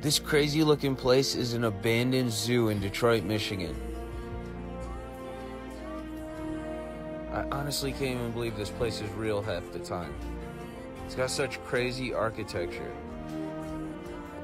This crazy looking place is an abandoned zoo in Detroit, Michigan. I honestly can't even believe this place is real half the time. It's got such crazy architecture.